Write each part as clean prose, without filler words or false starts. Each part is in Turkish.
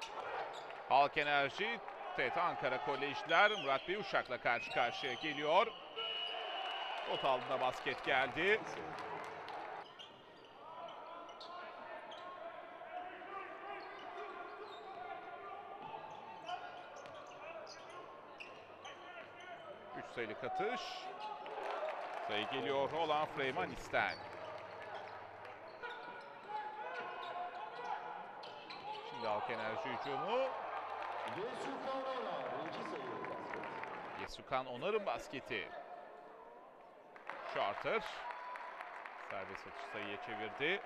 Halk Enerji, TET Ankara Kolejler Murat Beyuşak'la karşı karşıya geliyor. Pot altında basket geldi. Üç sayılık atış. Sayı geliyor olan Freymanis'ten. Şimdi Halk Enerji hücumu. Yesukan Onar'ın basketi. Charter. Serbest atış sayıya çevirdi.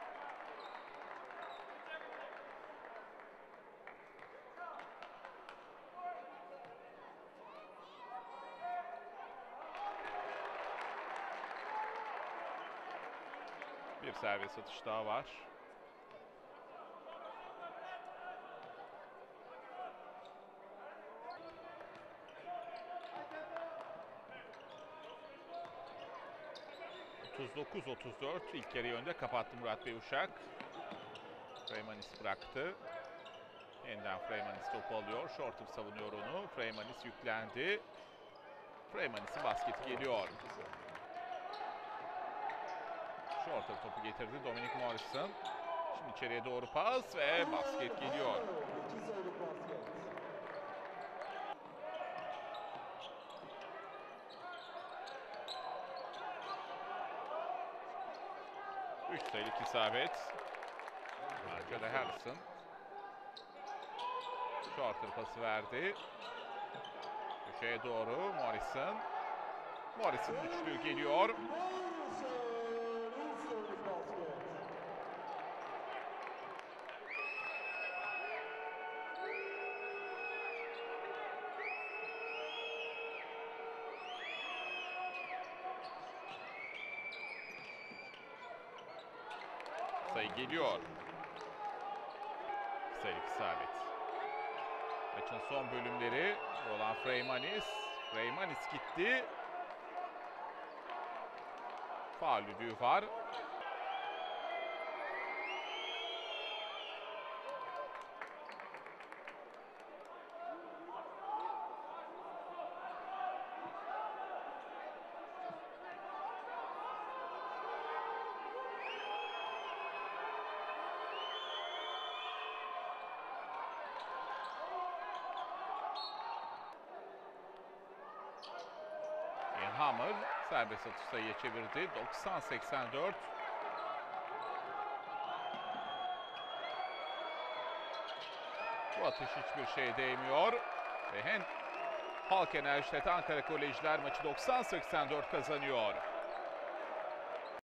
Bir serbest atış daha var. ...39-34 ilk yarı önde kapattı Murat Beyuşak. Freymanis bıraktı. Yeniden Freymanis topu alıyor. Shorter savunuyor onu. Freymanis yüklendi. Freymanis'in basketi geliyor. Shorter topu getirdi Dominic Morrison. Şimdi içeriye doğru pas ve basket geliyor. Üç sayılık isabet. Arkada Harrison. Shorter pası verdi. Köşeye doğru Morrison. Morrison üçlüğü geliyor. Sayı geliyor. Sayılık isabet. Maçın son bölümleri olan Freymanis. Freymanis gitti. Faul düdüğü var. Hammer serbest atış sayıya çevirdi. 90-84. Bu atış hiçbir şeye değmiyor. Ve Halk Enerji TET Ankara Kolejler maçı 90-84 kazanıyor.